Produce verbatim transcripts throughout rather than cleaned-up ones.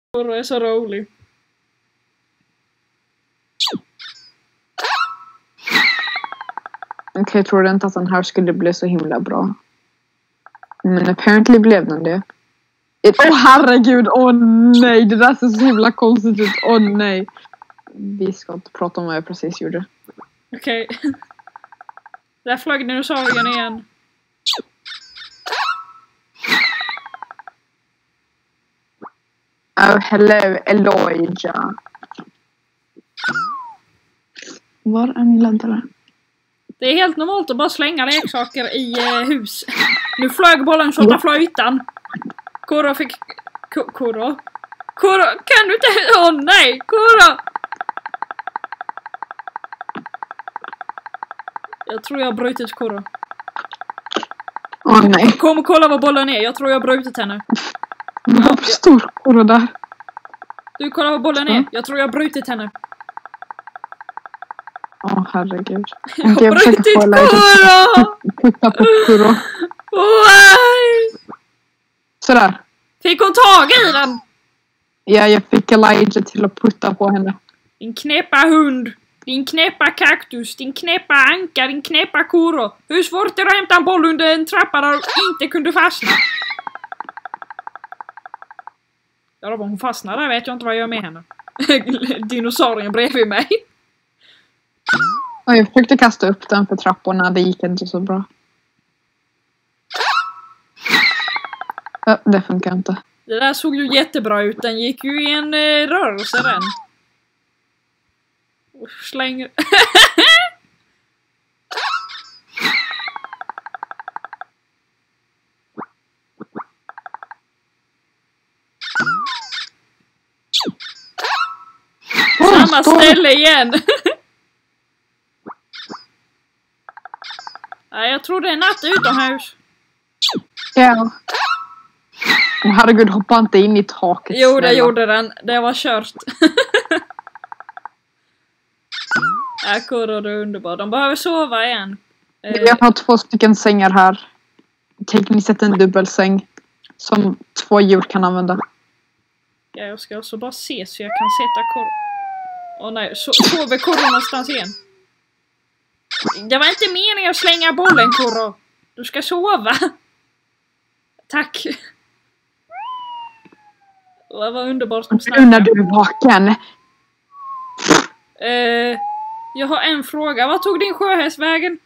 Kurro är så rolig. Okej, okay, jag trodde inte att den här skulle bli så himla bra. Men apparently blev den det. Åh oh, herregud, åh oh, nej, det där ser så himla konstigt ut, åh oh, nej. Vi ska inte prata om vad jag precis gjorde. Okej. Okay. Där flög dinosaurien igen. Oh, hello, Elijah. Var är min laddare? Det är helt normalt att bara slänga leksaker i eh, hus. Nu flög bollen så ja. Flöjtan. Kurro fick... Kurro? Kurro, kan du inte... Åh oh, nej, Kurro! Jag tror jag har brutit Kurro. Åh oh, nej. Kom och kolla vad bollen är, jag tror jag har brutit henne. Vad för stor Kurro där? Du, kolla vad bollen är, jag tror jag har brutit henne. Åh oh, herregud. Jag har brutit Kurro! Putta på Kurro. Nej! Sådär. Fick hon tag i den? Ja, jag fick Elijah till att putta på henne. Din knäppa hund. Din knäppa kaktus. Din knäppa anka. Din knäppa Kurro. Hur svårt är det att hämta en boll under en trappa där du inte kunde fastna? Ja, då var hon fastnade. Jag vet jag inte vad jag gör med henne. Dinosaurien bredvid mig. Och jag försökte kasta upp den för trapporna. Det gick inte så bra. Ja, det funkar inte. Det där såg ju jättebra ut. Den gick ju i en eh, rörelse den. Och slänger... Samma ställe igen. Nej, jag tror det är natt utomhus. Ja. Oh, herregud, hoppa inte in i taket. Jo, det snälla. Gjorde den. Det var kört. Ja, Kurro, det är underbart. De behöver sova igen. Jag har två stycken sängar här. Tekniskt sett en dubbelsäng. Som två djur kan använda. Ja, jag ska alltså bara se så jag kan sätta Kurro. Åh nej, so sover Kurro någonstans igen? Det var inte meningen att slänga bollen, Kurro. Du ska sova. Tack. Det var underbart som snackade. Nu när du är vaken. Eh, jag har en fråga. Vad tog din sjöhäst vägen?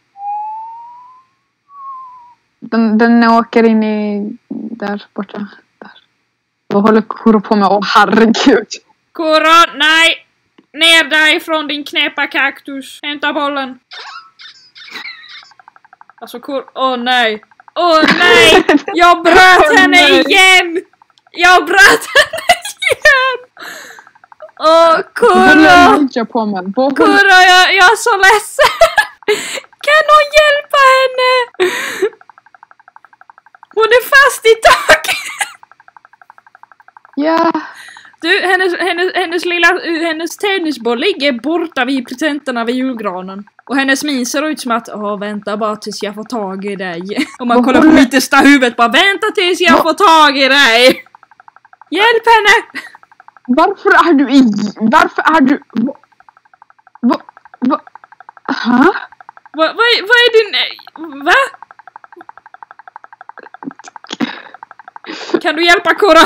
Den, den åker in i... Där borta. Där. Vad håller Kurro på med? Åh, oh, herregud. Kurro, nej. Ner därifrån din knäppa kaktus. Hämta bollen. Alltså Kurro... Åh oh, nej. Åh oh, nej. Jag bröt oh, henne nej. igen. Jag bröt henne igen. Åh, Kurro. Kurro, jag, jag är så ledsen. Kan någon hjälpa henne? Hon är fast i taket. Ja. Du, hennes, hennes, hennes lilla, hennes tennisboll ligger borta vid presenterna vid julgranen. Och hennes min ser ut som att, åh, vänta bara tills jag får tag i dig. Och man kollar på mittersta huvudet, bara vänta tills jag får tag i dig. Hjälp henne! Varför är du i... Varför är du... Va... Va... Va... Hä? Va, va, vad är din... Va? Kan du hjälpa Kurro?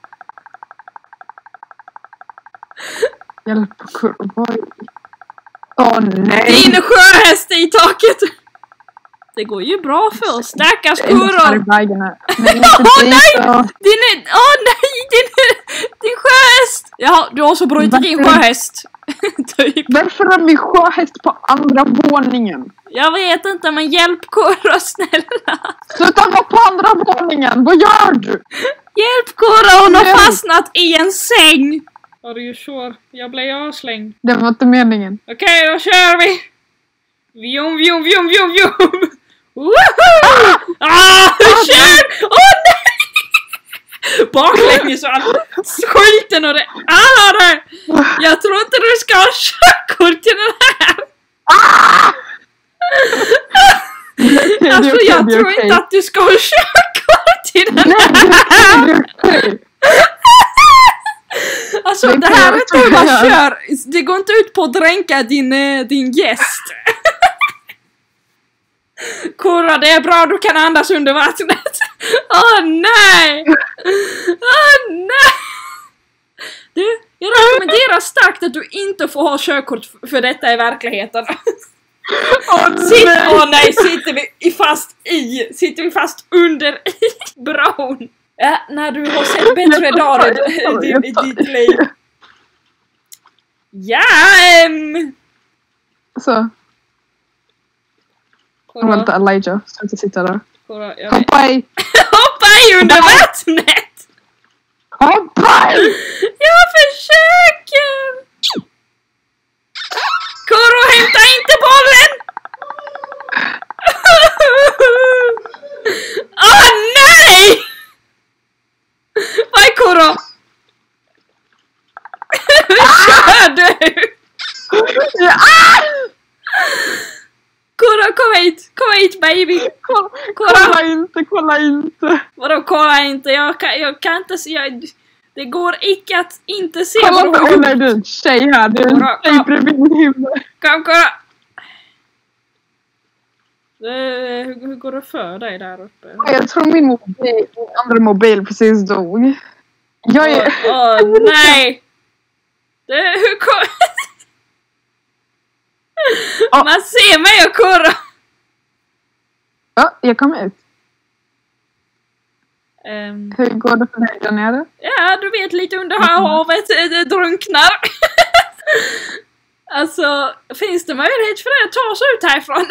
Hjälpa Kurro? Åh nej! Din sjöhäst i taket! Det går ju bra för oss. Stackars Kurro! Åh nej! Din, åh nej! Din, din sjöhäst! Ja, du har så brutit din sjöhäst. Typ. Varför är min sjöhäst på andra våningen? Jag vet inte, men hjälp Kurro, snälla. Sluta vara på andra våningen, vad gör du? Hjälp Kurro, hon har fastnat i en säng. Are you sure? Jag blev avslängd. Det var inte meningen. Okej, okay, då kör vi. Vjum, vjum, vjum, vjum, vjum. Woho! Ah, kör! Åh oh, nej! Baklänges och allt. Skiten och det. Alla det. Jag tror inte du ska ha körkort till den här. Ah! Alltså okay, jag tror okay. inte att du ska ha körkort till den här. Nej, Alltså det här är inte hur man kör. Det går inte ut på att dränka din, din gäst. Korra, det är bra, du kan andas under vattnet. Åh oh, nej! Åh oh, nej! Du, jag rekommenderar starkt att du inte får ha körkort för detta i verkligheten. Åh oh, Sitt, nej! Åh oh, nej, sitter vi fast i, sitter vi fast under i bron. Ja, när du har sett bättre dagar i, i, i ditt liv. Ja, um... Så. Kolla. Vänta, Elijah, ska inte sitta där. Kolla, jag Hoppa i! Hoppa i under vattnet! Hoppa i! Jag försöker! Koro, hämta inte bollen! Åh oh, nej! Vad är Koro? Hur kör du? Koro, kom hit! Kom hit, baby! Kolla, kolla inte, kolla inte! Vadå kolla inte? Jag kan, jag kan inte se... Jag, det går icke att inte se. Kolla inte! Åh nej, det är en tjej här! Det är en Kora, tjej bredvid min himmel! Kom, kolla! Hur, hur går det för dig där uppe? Jag tror min mobil, min andra mobil precis dog. Jag är... Åh, oh, nej! Det, hur kom... Oh. Man ser mig och Kora! Ja, jag kom ut. Um, Hur går det för dig där nere? ja, du vet, lite under havet, det drunknar. Alltså, finns det möjlighet för det att ta oss ut härifrån?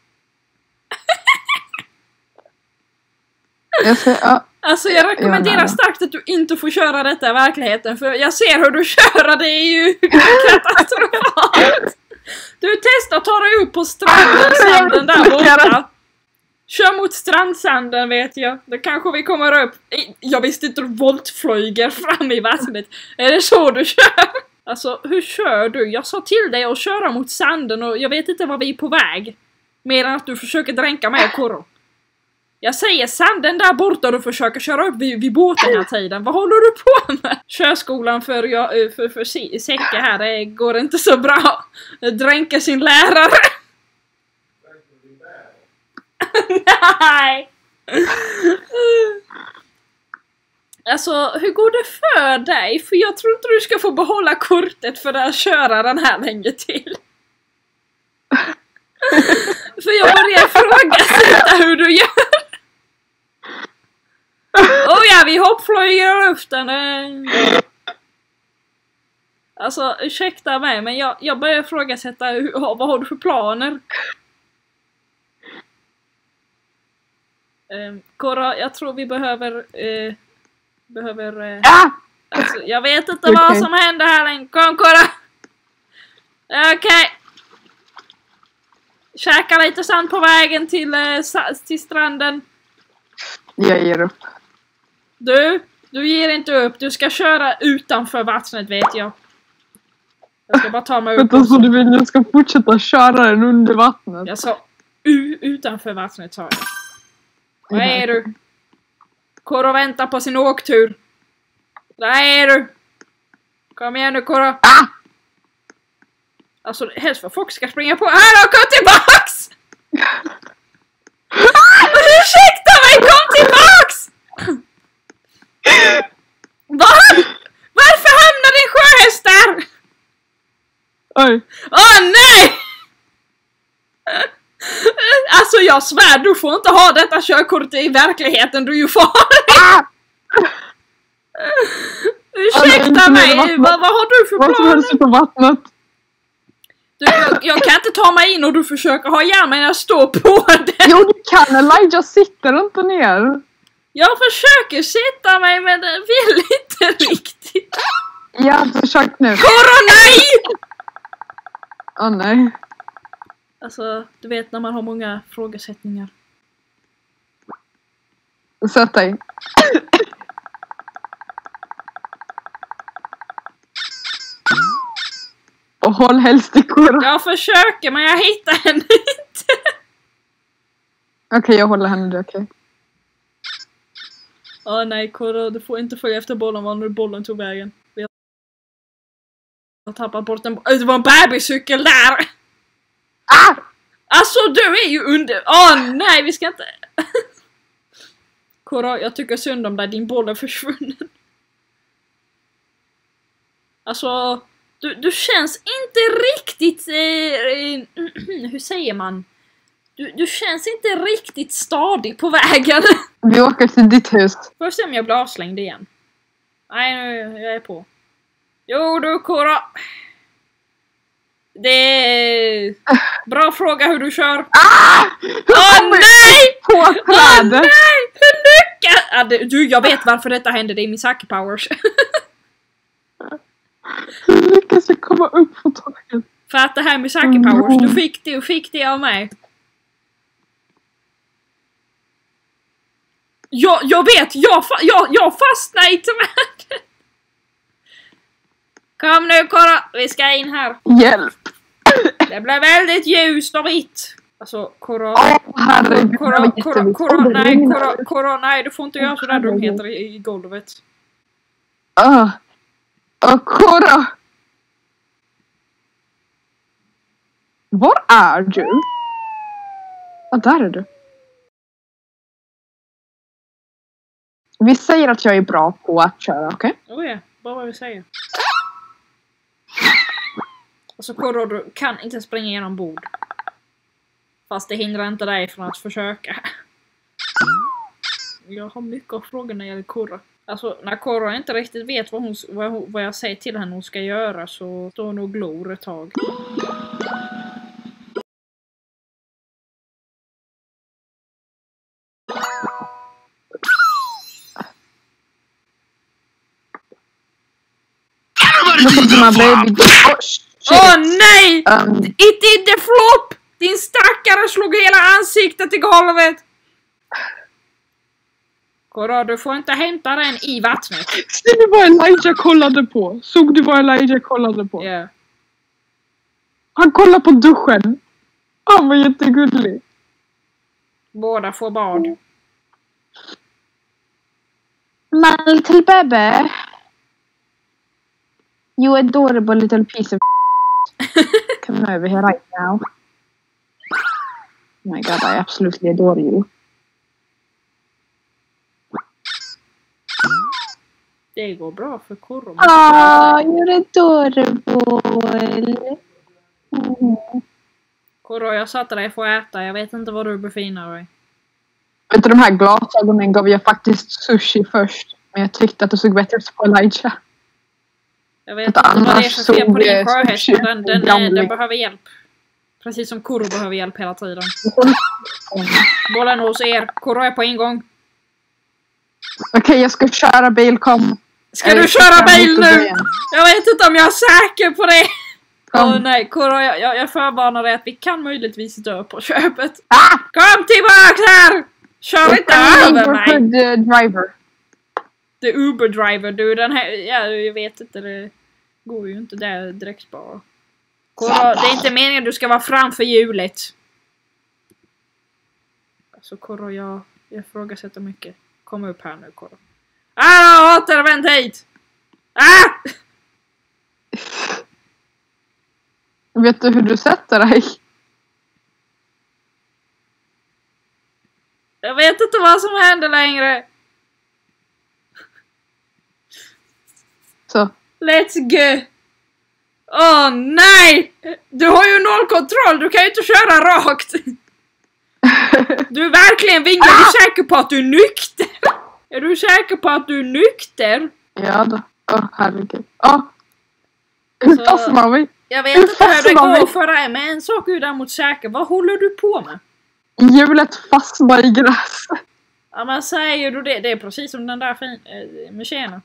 Jag ser, ja. Alltså jag rekommenderar starkt att du inte får köra detta i verkligheten, för jag ser hur du kör, det är ju katastrofalt. Du testar att ta dig upp på strandsanden där borta. Kör mot strandsanden, vet jag. Då kanske vi kommer upp. Jag visste inte du voltflyger fram i vattnet. Är det så du kör? Alltså, hur kör du? Jag sa till dig att köra mot sanden och jag vet inte var vi är på väg. Mer än att du försöker dränka mig och Koro. Jag säger sanden där borta och du försöker köra upp vid, vid båten hela tiden. Vad håller du på med? Körskolan för, jag, för, för Säcke här, det går inte så bra. Dränka sin lärare. Nej. Alltså, hur går det för dig? För jag tror inte du ska få behålla kortet för att köra den här länge till. För jag börjar ifrågasätta hur du gör. Oh ja, vi hoppflyger i luften. Alltså, ursäkta mig, men jag, jag börjar ifrågasätta hur, vad har du för planer? Um, Kora, jag tror vi behöver... Uh, behöver... Uh, ah! alltså, jag vet inte okay. vad som händer här längre. Kom, Kora! Okej. Okay. Käka lite sand på vägen till, uh, till stranden. Jag ger upp. Du, du ger inte upp. Du ska köra utanför vattnet, vet jag. Jag ska bara ta mig upp. Vänta, så du vill att jag ska fortsätta köra den under vattnet? Jag sa u utanför vattnet, sa jag. Vad är du? Koro väntar på sin åktur. Där är du. Kom igen nu, Koro. Ah! Alltså, helst vad folk ska springa på. Hallå, kom tillbaks! Ursäkta mig, kom tillbaks! Vad? Varför hamnar din sjöhäst där? Oj. Åh, nej! Alltså jag svär, du får inte ha detta körkort i verkligheten, du är ju farlig. Ah! Ursäkta mig, vad, vad har du för planer? Vad som helst på vattnet. Du, jag, jag kan inte ta mig in och du försöker ha ihjäl mig när jag står på den. Jo, du kan, Elijah sitter inte ner. Jag försöker sitta mig, men det vill inte riktigt. Jag har försökt nu. Koro, nej! Åh, oh, nej. Alltså, du vet när man har många frågesättningar. Sätt dig. Och håll helst i Koro. Jag försöker, men jag hittar henne inte. Okej, okay, jag håller henne, det är okej. Okay. Åh oh, nej, Koro, du får inte följa efter bollen, var nu bollen tog vägen. Jag tappade bort en... Det var en bebiscykel där! Ah! Alltså du är ju under... Åh oh, nej, vi ska inte... Kora, jag tycker synd om dig, din boll är försvunnen. Alltså, du, du känns inte riktigt... Eh, hur säger man? Du, du känns inte riktigt stadig på vägen. Vi åker till ditt hus. Får jag se om jag blir avslängd igen. Nej, nu jag är på. Jo du Kora. Det är... Bra fråga hur du kör. Ah! Åh nej! På Åh nej! Hur lyckas... Ah, det, du, jag vet varför detta hände. Det är Misaki powers. Hur lyckas jag komma upp på taket? För att det här är Misaki powers. Du fick det, du fick det av mig. Jag, jag vet, jag, fa jag, jag fastnar i trädet. Kom nu Kora, vi ska in här. Hjälp! Det blir väldigt ljust och vitt. Alltså Kora, Åh herregud, Kora, Kora, Kora, nej, Kora, Kora, nej, du får inte göra sådär dumheter i, i golvet. Åh, oh, Kora! Var är du? Ja, där är du. Vi säger att jag är bra på att köra, okej? Okay? Oh ja, bara vad vi säger. Alltså Kora, du kan inte springa genom bord. Fast det hindrar inte dig från att försöka. Jag har mycket att fråga när det gäller Kora. Alltså, när Kora inte riktigt vet vad, hon, vad, hon, vad jag säger till henne hon ska göra så står hon och glor ett tag. Åh oh, nej! Um, It did the flop! Din stackare slog hela ansiktet i golvet! Kora, du får inte hämta den i vattnet. Såg du vad Elijah kollade på? Såg du vad Elijah kollade på? Ja. Yeah. Han kollade på duschen. Han var jättegullig. Båda får bad. My little baby. You adorable little piece of come over here right now. Oh my god, I absolutely adore you. Det går bra för Kora. Ah, you're adorable. Mm. Kora, jag satte dig för att äta. Jag vet inte var du befinner dig. Vet du, de här glasögonen gav jag faktiskt sushi först. Men jag tyckte att det såg bättre ut på Elijah. Jag vet inte vad det är för fel på din sjöhäst. Den, den, den, den behöver hjälp. Precis som Kora behöver hjälp hela tiden. Bollen hos er. Kora är på ingång. Okej, okay, jag ska köra bil, kom. Ska du köra bil nu? Jag vet inte om jag är säker på det. Åh oh, nej, Kora, jag, jag, jag förvarnar dig att vi kan möjligtvis dö på köpet. Ah! Kom tillbaka här! Kör inte över mig! The driver. The Uber driver, du, den här, ja, jag vet inte, det går ju inte där direkt bara. Kora, det är inte meningen att du ska vara framför hjulet. Alltså Kora, jag, jag ifrågasätter mycket. Kom upp här nu, Kora. Ah, återvänd hit! Ah! Vet du hur du sätter dig? Jag vet inte vad som händer längre. Så. Let's go! Åh oh, nej! Du har ju noll kontroll, du kan ju inte köra rakt. Du är verkligen vinglig, är du säker på att du är nykter? Är du säker på att du är nykter? Ja då. Åh oh, herregud. Åh! Oh. Hur Så, fastnar vi? Jag vet inte hur det går för dig, men en sak är ju däremot säker. Vad håller du på med? Hjulet fastnar i gräs. Ja, men säger du det? Det är precis som den där fin äh, med tjena.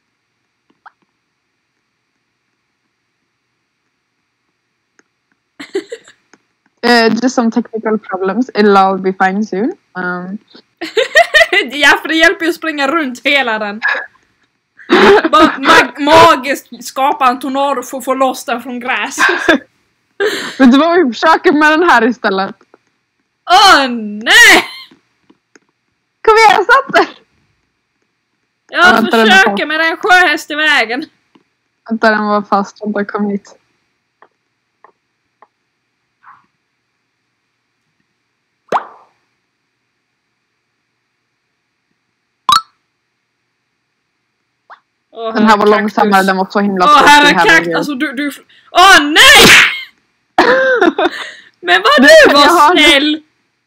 Uh, just some technical problems. It'll all be fine soon. Um. Ja, för det hjälper ju att springa runt hela den. Bara mag magiskt skapa en tornado för att få loss den från gräs. Vet du vad vi försöker med den här istället? Åh oh, nej! Kom igen, satt dig! Jag försöker med den sjöhäst i vägen. Vänta, den var fast. Vänta, kom hit. Åh, Den här var kaktus. långsammare, den var så himla Åh, tråkig. här är här kaktus. Alltså du, du... Åh, nej! Men vad Det du kan jag var ha. snäll!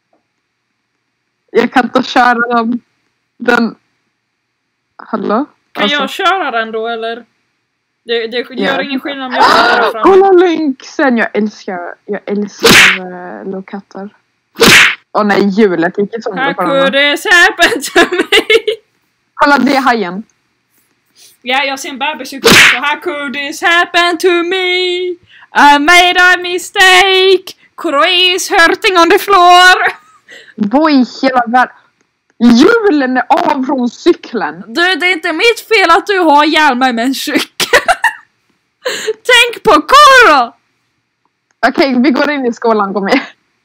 Jag kan inte köra den. Den... Hallå? Kan Alltså, jag köra den då, eller? Det, det gör Ja. ingen skillnad om jag sitter där framme. Kolla Lynxen! Jag älskar, jag älskar uh, lokatter. Åh nej, hjulet gick ju sönder How på could den. this happen to me? Kolla, det är hajen. Ja, jag ser en bebis ute. Så how could this happen to me? I made a mistake. Kuro is hurting on the floor. Vad i hela världen? Hjulen är av från cykeln. Du, det är inte mitt fel att du har ihjäl mig med en cykel. Tänk på Kuro! Okej, okay, vi går in i skolan, kom med.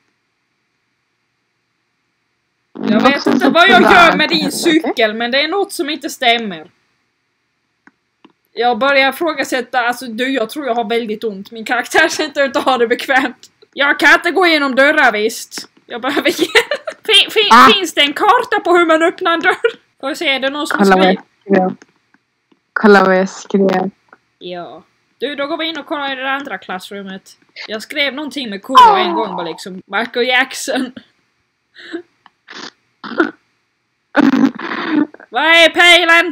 Jag vet inte vad jag gör med din cykel, men det är något som inte stämmer. Jag börjar ifrågasätta, alltså du, jag tror jag har väldigt ont. Min karaktär ser inte ut att ha det bekvämt. Jag kan inte gå igenom dörrar, visst. Jag behöver hjälp. Fin, fin, ah. Finns det en karta på hur man öppnar en dörr? Får jag se, är det någon som Kolla vad skriver? jag skrev. Kolla vad jag skrev. Ja. Du, då går vi in och kollar i det andra klassrummet. Jag skrev någonting med Kuro en gång, var liksom Michael Jackson. Vad är pejlen?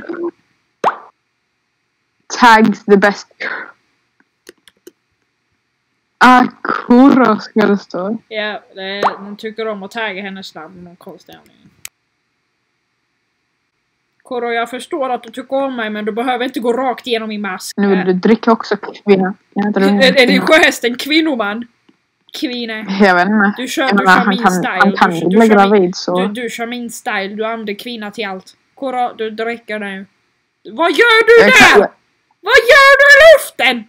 Tags the best. Akuro ska det stå. Ja, det, de tycker om att tagga hennes namn med någon konstig anledning. Kuro, jag förstår att du tycker om mig, men du behöver inte gå rakt igenom min mask. Nu vill du dricka också, kvinna. Är, är din sjöhäst en kvinnoman? Kvinna. Jag vet inte. Du kör, Jag du menar, kör han min kan, style. Han kan du, ju du, bli kör gravid min, så. du, du kör min style. Du använder kvinna till allt. Kuro, du dricker nu. Vad gör du Jag där? kan- Vad gör du i luften?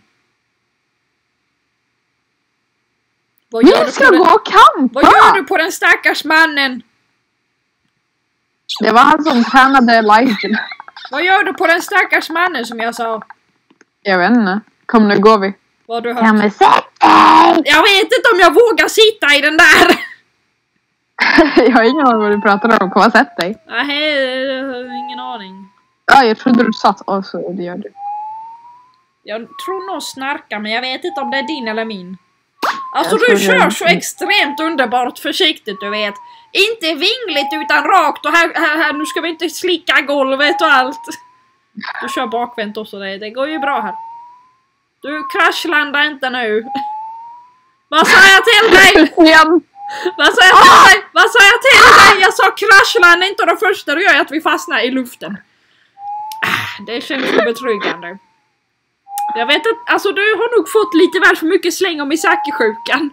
Vad gör, Vi du ska på den, gå och campa! vad gör du på den stackars mannen? Det var han som tränade Elijah. Vad gör du på den stackars mannen som jag sa? Jag vet inte. Kom, nu går vi. Vad du hört? Kan vi sätta dig? Jag vet inte om jag vågar sitta i den där. Jag har ingen aning vad du pratar om. Kom och sätt dig. Nej, ingen aning. Ja, jag trodde du satt. Åh, så det gör du. Jag tror nog snarkar, men jag vet inte om det är din eller min. Alltså Jag du tror kör det- så extremt underbart försiktigt, du vet. Inte vingligt utan rakt och här, här, här, nu ska vi inte slicka golvet och allt. Du kör bakvänt också, det, det går ju bra här. Du kraschlandar inte nu. Vad sa jag till dig? Igen. Vad sa jag till dig? Vad sa jag till dig? Jag sa kraschlanda inte, och det första du gör är att vi fastnar i luften. Ah, det känns ju betryggande. Jag vet att, alltså du har nog fått lite väl för mycket släng om Misaki-sjukan.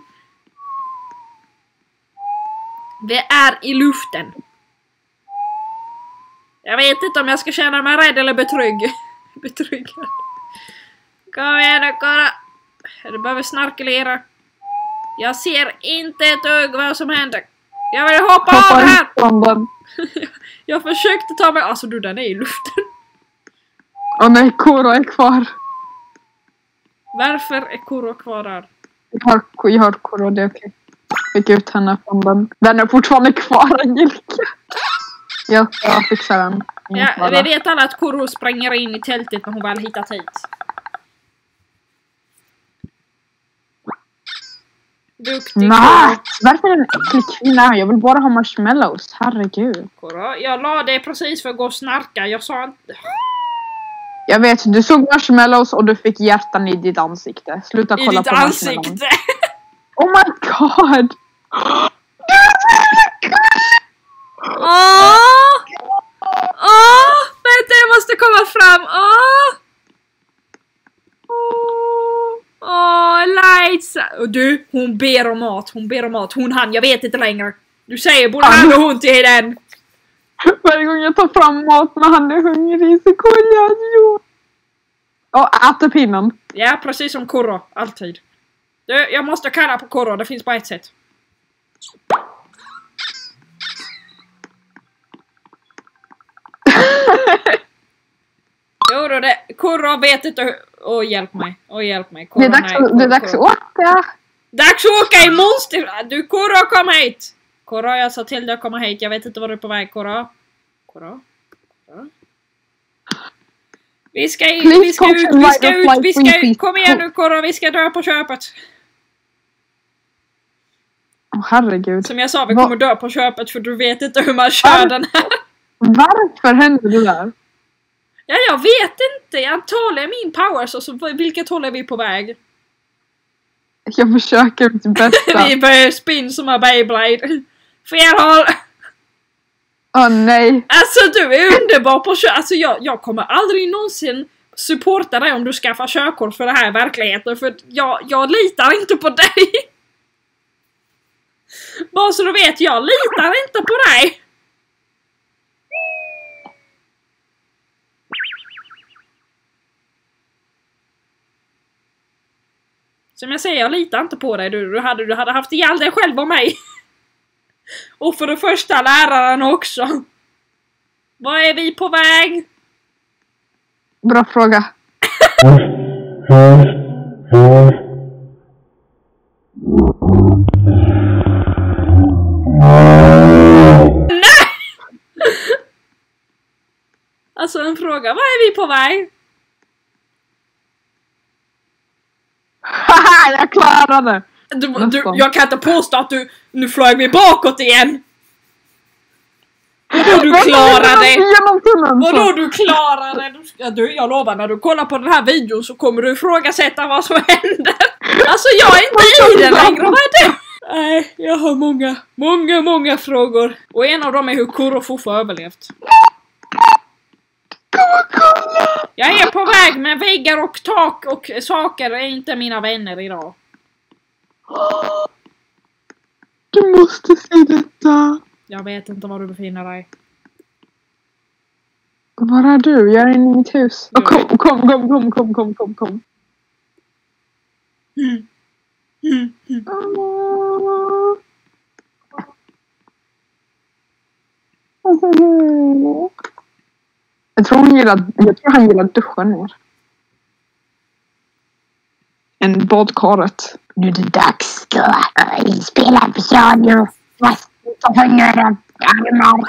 Det är i luften. Jag vet inte om jag ska känna mig rädd eller betrygg. Betryggad. Kom igen nu, kolla. Du behöver snarkelera. Jag ser inte ett öga vad som händer. Jag vill hoppa, Hoppa av ut här. från den. Jag försökte ta mig, alltså du, den är i luften. Åh nej, Koro är kvar. Varför är Kuro kvar där? Jag har, jag har Koro, det är okej. Fick ut henne från den. Den är fortfarande kvar, Angelica. Ja, jag fixar den. Ingen Ja, fara. vi vet alla att Kuro springer in i tältet när hon väl hittat hit. Duktig Mat! Varför är det en äcklig kvinna? Jag vill bara ha marshmallows. Herregud. Kuro. Jag la det precis för att gå och snarka. Jag sa inte... Jag vet, du såg marshmallows och du fick hjärtan i ditt ansikte. Sluta I kolla ditt på ansikte! Oh my god! Åh! Åh! Vänta, jag måste komma fram! Åh! Åh, lights! Och du, hon ber om mat. Hon ber om mat. Hon han, jag vet inte längre. Du säger både han och hon till den. Varje gång jag tar fram mat när han är hungrig så kollar jag ju. Och äter pinnen. Ja, precis som Kuro. Alltid. Du, jag måste kalla på Kuro. Det finns bara ett sätt. Jo då, det... Korra vet inte hur... Åh, hjälp mig. Åh, hjälp mig. Korra, Det är dags, nej, Korra, det är dags att åka. Dags att åka i monster... Du, Korra, kom hit! Korra, jag sa till dig att komma hit. Jag vet inte var du är på väg, Korra. Korra? Korra? Vi ska, i, vi ska ut, vi ska ut, vi ska ut. Kom igen nu, Korra, vi ska dö på köpet. Åh, oh, herregud. Som jag sa, vi kommer dö på köpet för du vet inte hur man kör Var... den här. Varför händer det där? Ja, jag vet inte. Jag antagligen min power, så, så vilket håll är vi på väg? Jag försöker mitt bästa. Vi börjar spin som en Beyblade. Fel håll. Åh oh, nej. Alltså du är underbar på kö. Alltså jag, jag kommer aldrig någonsin supporta dig om du skaffar körkort för det här i verkligheten. För jag, jag litar inte på dig. Bara så du vet, jag litar inte på dig. Som jag säger, jag litar inte på dig. Du, du, hade, du hade haft ihjäl dig själv och mig. Och för det första läraren också. Var är vi på väg? Bra fråga. Nej! Alltså en fråga, var är vi på väg? Haha, jag klarade! Du, du, jag kan inte påstå att du... Nu flög vi bakåt igen! Vadå du klarade? Vadå du klarade? Du ska, du, jag lovar, när du kollar på den här videon så kommer du ifrågasätta vad som händer. Alltså jag är inte i den längre, vad är det? Nej, jag har många, många, många frågor. Och en av dem är hur Korra och Fofo har överlevt. Jag är på väg, men väggar och tak och saker är inte mina vänner idag. Du måste se detta. Jag vet inte var du befinner dig. Var är du? Jag är inne i mitt hus. Oh, kom, kom, kom, kom, kom, kom, kom, kom. Mm. Mm. Mm. Jag tror han gillar, jag tror han gillar duscha ner. En badkaret. Nu är det dags att spela piano. Fast inte hungrig. Armar.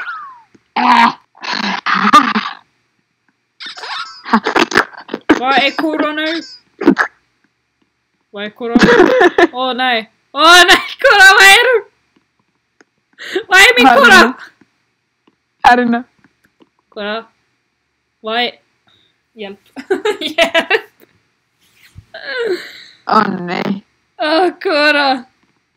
Vad är Korra nu? Vad är Korra? Åh oh, nej. Åh oh, nej, Korra, vad är du? Vad är min Korra? Här inne. Korra. Vad är... Hjälp. Hjälp. Åh oh, nej. Åh, oh, Korra.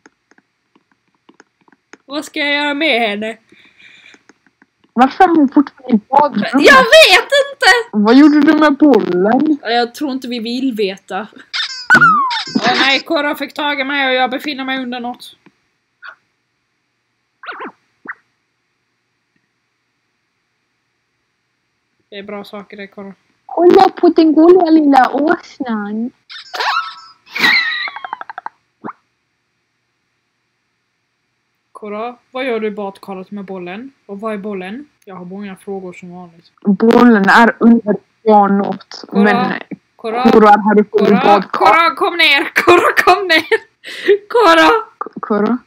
Vad ska jag göra med henne? Varför är hon fortfarande i badrummet? Jag vet inte! Vad gjorde du med bollen? Jag tror inte vi vill veta. Åh oh, nej, Korra fick tag i mig och jag befinner mig under något. Det är bra saker det, Korra. Kolla på den gulliga lilla åsnan. Korra, vad gör du i badkaret med bollen? Och vad är bollen? Jag har många frågor som vanligt. Bollen är under pianot. Korra, men Korra, Korra är här uppe i badkaret. Korra, kom ner! Korra, kom ner! Korra! Korra?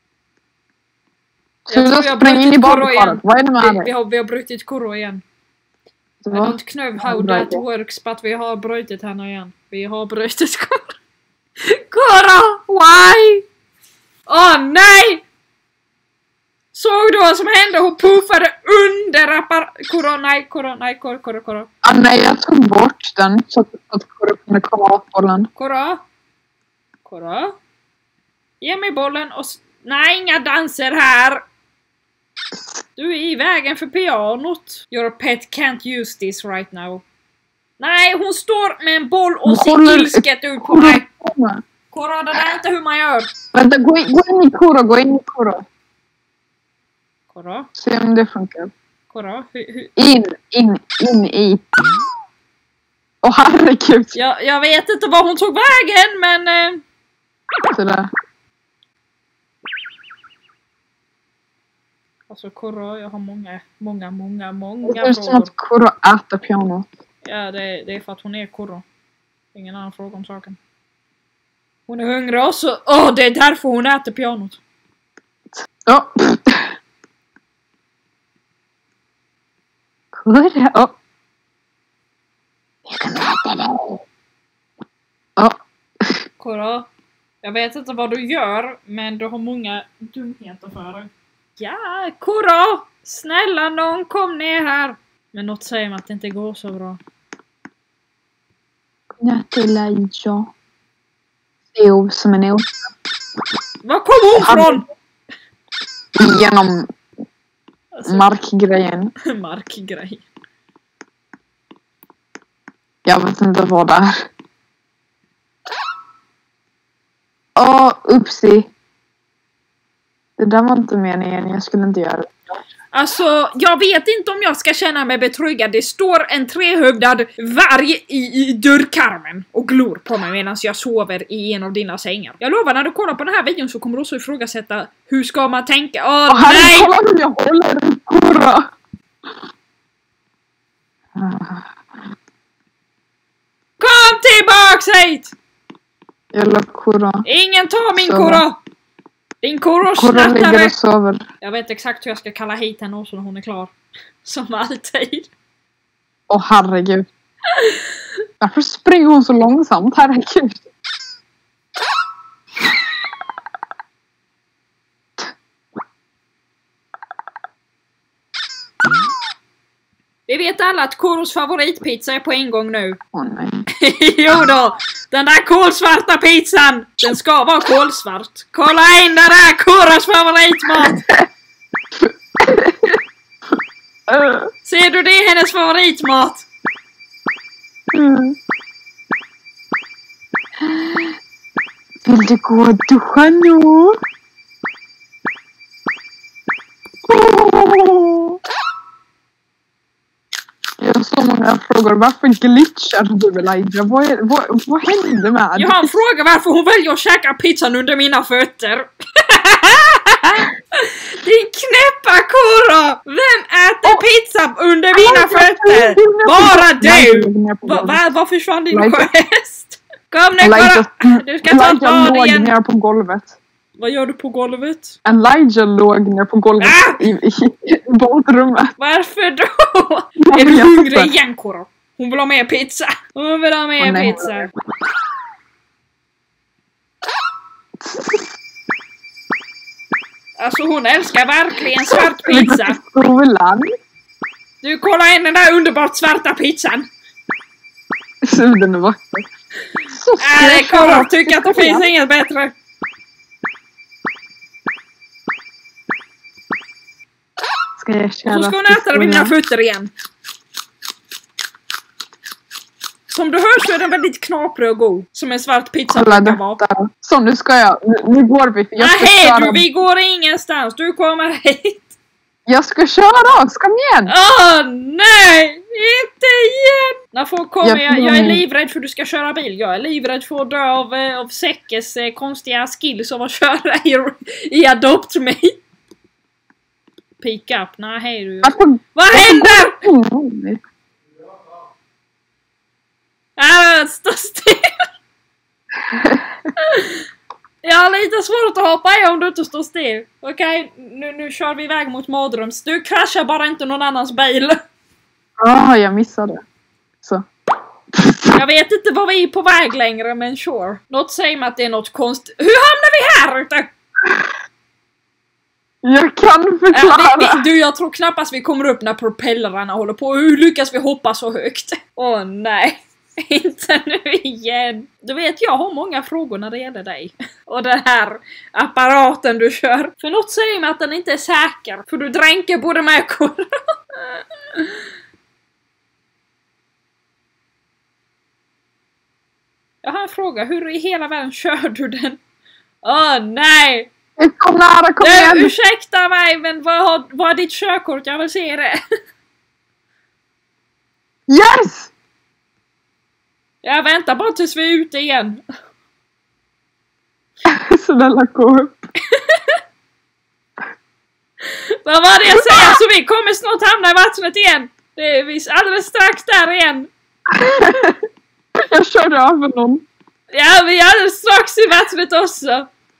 Jag tror jag har brutit Korra igen. Vad är det med vi, vi, har, vi har brutit Korra igen. I don't know how that works, but vi har brutit henne igen. Vi har brutit Korra. Korra! Why? Åh oh, nej! Såg du vad som hände? Hon puffade under appar... Korra, nej, Korra, nej, Korra, Korra, Korra. Ah, nej, jag tog bort den så att Korra kunde komma åt bollen. Korra? Korra? Ge mig bollen och... Nej, inga danser här! Du är i vägen för pianot. Your pet can't use this right now. Nej, hon står med en boll och ser ilsket ut på mig. Korra, det där är inte hur man gör. Vänta, gå in, gå in i Korra, gå in i Korra. Korra? Se om det funkar. Korra? Hur, hur? In, in, in i. Åh, oh, herregud. Jag, jag vet inte var hon tog vägen, men... Eh... Sådär. Alltså Korra, jag har många, många, många, många frågor. Det är som att Korra äter pianot. Ja, det, det är för att hon är korro. Ingen annan fråga om saken. Hon är hungrig också. Åh, oh, det är därför hon äter pianot. Ja. Kurra. Ja. Jag kan äta det. Ja. Kurra. Jag vet inte vad du gör, men du har många dumheter för dig. Ja, Kurra! Snälla någon, kom ner här. Men något säger mig att det inte går så bra. Elijah. Jo, som en os. Var kom hon från? Genom alltså, markgrejen. Markgrejen. Jag vet inte vad det är. Åh, upsi. Det där var inte meningen. Jag skulle inte göra det. Alltså, jag vet inte om jag ska känna mig betryggad. Det står en trehövdad varg i, i dörrkarmen och glor på mig medan jag sover i en av dina sängar. Jag lovar, när du kollar på den här videon så kommer du också ifrågasätta hur ska man tänka. Åh, Åh nej! Kolla hur jag håller en kurra! Kom tillbaks hit! Jävla kurra. Ingen tar min kurra! Din kurra ligger och sover. Jag vet exakt hur jag ska kalla hit henne också när hon är klar. Som alltid. Åh herregud. Varför springer hon så långsamt? Herregud. Vi vet alla att Koros favoritpizza är på en gång nu. Åh nej. Jo då, den där kolsvarta pizzan, den ska vara kolsvart. Kolla in den där Koros favoritmat. Ser du det, hennes favoritmat? Mm. Vill du gå och duscha nu? Oh. Jag har så många frågor. Varför glitchar du, Elijah? Vad, är, vad, vad händer med det? Jag har en fråga varför hon väljer att käka pizzan under mina fötter. Din knäppa Koro! Vem äter oh. pizza under mina oh, fötter? Bara du! Va, va, vad försvann din sjöhäst? Kom nu Koro! Du ska ta ett bad igen. Ner på golvet. Vad gör du på golvet? Elijah låg ner på golvet ah! i, i, i badrummet. Varför då? Jag är du hungrig igen, Koro? Hon vill ha mer pizza. Hon vill ha mer oh, pizza. Alltså hon älskar verkligen svart pizza. Du, kolla in den där underbart svarta pizzan. Så den är vacker. Så Nej, Koro tycker att det finns inget bättre. Ska jag köra? Och så ska hon äta med mina fötter igen. Som du hör så är den väldigt knaprig och god. Som en svart pizza brukar vara. Så nu ska jag, nu, nu går vi. Jag Nej du, vi går ingenstans. Du kommer hit. Jag ska köra, kom igen. Åh nej, inte igen. När folk kommer, jag, jag är livrädd för att du ska köra bil. Jag är livrädd för att dö av, av Säckes eh, konstiga skills av att köra i, i Adopt Me. Pick up, nej hej du. Varför? Vad händer? Mm. Äh, stå still. Jag har lite svårt att hoppa i om du inte står still. Okej, okay, nu, nu kör vi iväg mot Madrums. Du kraschar bara inte någon annans bil. Ja, oh, jag missade. Så. Jag vet inte var vi är på väg längre, men sure. Något säger mig att det är något konstigt. Hur hamnar vi här ute? Jag kan förklara. Äh, vi, vi, du, jag tror knappast vi kommer upp när propellerna håller på. Hur lyckas vi hoppa så högt? Åh oh, nej. Inte nu igen. Du vet, jag har många frågor när det gäller dig. Och den här apparaten du kör. För något säger mig att den inte är säker. För du dränker både mig och Koro. Jag har en fråga. Hur i hela världen kör du den? Åh oh, nej. Kom nära, kom igen. Du, ursäkta mig, men vad har, vad är ditt körkort? Jag vill se det. Yes! Jag väntar bara tills vi är ute igen. Snälla gå upp. Vad var det jag säger? Så vi kommer snart hamna i vattnet igen. Det är vi alldeles strax där igen. Jag körde över någon. Ja, vi är strax i vattnet också.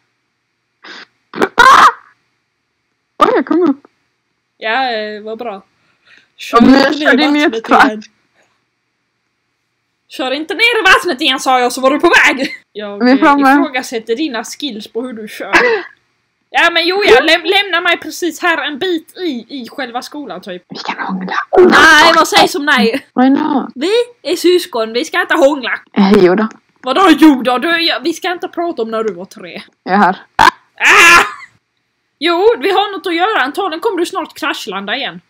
Ah! Oj, jag kom upp. Ja, eh, vad bra. Kör Ja, men inte jag ner körde in i vattnet ett track. igen. Kör inte ner i vattnet igen, sa jag, så var du på väg. Jag Vi är framme. ifrågasätter dina skills på hur du kör. Ja, men jo, jag läm lämnar mig precis här en bit i, i själva skolan, typ. Vi kan hångla. Nej, vad sägs om nej? Why not? Vi är syskon, vi ska inte hångla. Eh, jo då. Vadå jo då? Du, ja, vi ska inte prata om när du var tre. Jag är här. Ah! Jo, vi har något att göra. Antagligen kommer du snart kraschlanda igen.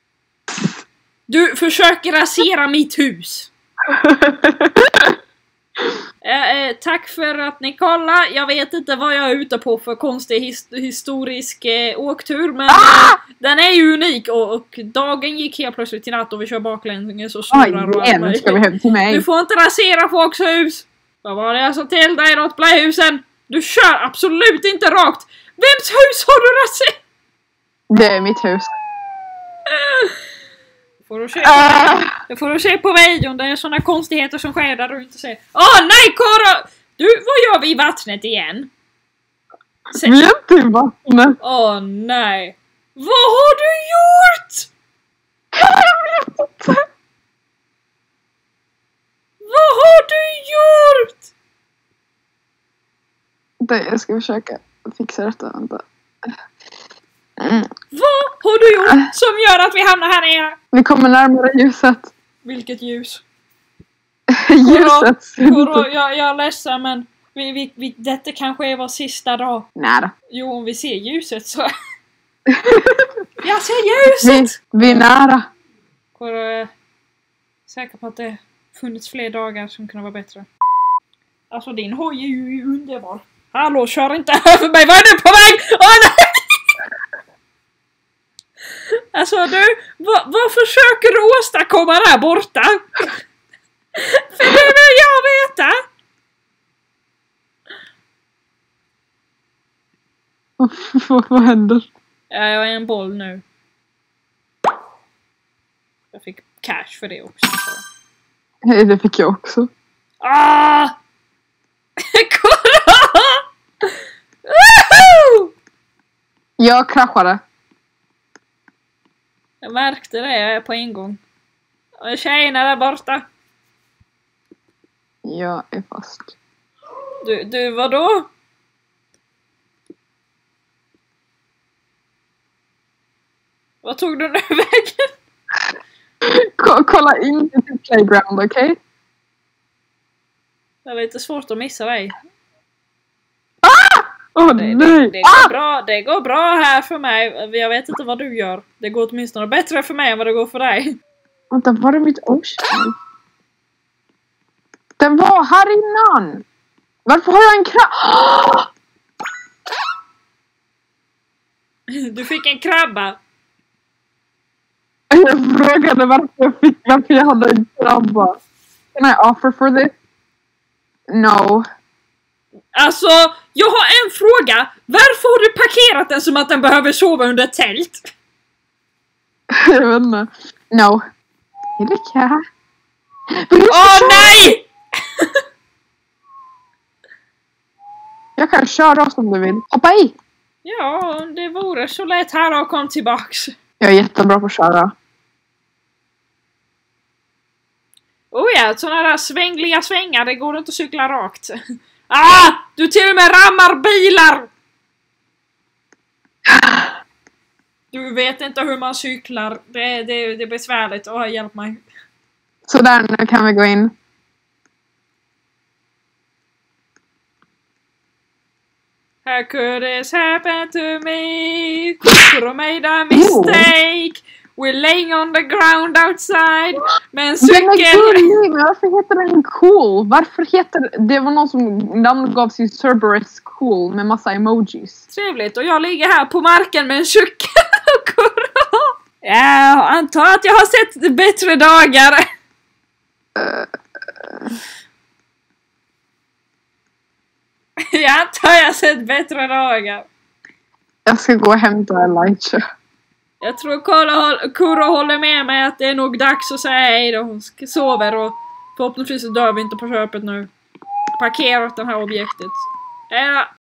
Du försöker rasera mitt hus. eh, eh, tack för att ni kollar. Jag vet inte vad jag är ute på för konstig his historisk eh, åktur. Men ah! eh, den är ju unik. Och, och dagen gick helt plötsligt till natt och vi kör baklänges och snurrar. Oj, igen ska vi hem till mig. Du får inte rasera folks hus. Vad var det jag sa till dig då, playhusen? Du kör absolut inte rakt. Vems hus har du raserat? Det är mitt hus. Får du se på, uh. Det får du se på videon. Det är såna konstigheter som sker där du inte ser. Åh oh, nej, Kora! Du, vad gör vi i vattnet igen? Se. Vi är inte i vattnet. Åh oh, nej. Vad har du gjort? Jag vet inte. Vad har du gjort? Det, jag ska försöka fixa detta. Vänta. Mm. Vad har du gjort som gör att vi hamnar här nere? Vi kommer närmare ljuset. Vilket ljus? Ljuset. Koro, jag, jag är ledsen, men vi, vi, vi, detta kanske är vår sista dag. Nära. Jo, om vi ser ljuset så... jag ser ljuset! Vi, vi är nära. Koro, jag är säker på att det funnits fler dagar som kunde vara bättre. Alltså, din hoj är ju underbar. Hallå, kör inte över mig! Var är du på väg? Åh, nej! Alltså du, vad, vad försöker du åstadkomma där borta? För det vill jag veta. Vad, vad händer? Ja, jag är en boll nu. Jag fick cash för det också. Så. Det fick jag också. Ah! Kolla! Jag kraschade. Jag märkte det på en gång. Och tjejerna där borta. Jag är fast. Du, du vadå? Vad tog du nu vägen? K- kolla inte till playground, okej? Okay? Det är lite svårt att missa dig. Åh oh, det, nej! Det, det, ah! går bra, det går bra här för mig. Jag vet inte vad du gör. Det går åtminstone bättre för mig än vad det går för dig. Vänta, var det mitt ocean? Den var här innan! Varför har jag en krabba? Du fick en krabba. Jag frågade varför jag fick, varför jag hade en krabba. Can I offer for this? No. Alltså, jag har en fråga. Varför har du parkerat den som att den behöver sova under tält? Jag vet inte. No. Erika. Åh oh, nej! Jag kan köra oss om du vill. Hoppa i. Ja, det vore så lätt här och kom tillbaks. Jag är jättebra på att köra. Oh ja, sådana där svängliga svängar, det går inte att cykla rakt. Ah! Du till och med rammar bilar! Du vet inte hur man cyklar. Det, det, det är besvärligt. Åh, hjälp mig. Så där, nu kan vi gå in. How could this happen to me? Could have made a mistake. We're laying on the ground outside. Med en cykel. Den är cool, men varför heter den cool? Varför heter... Det var någon som namngav sin Cerberus cool med massa emojis. Trevligt, och jag ligger här på marken med en cykel. Ja, antar att jag har sett bättre dagar. Uh, Jag antar jag har sett bättre dagar. Jag ska gå och hämta Elijah. Jag tror Kuro håller med mig att det är nog dags att säga hej då. Hon sover och Förhoppningsvis så dör vi inte på köpet nu. Parkerat det här objektet. Äh.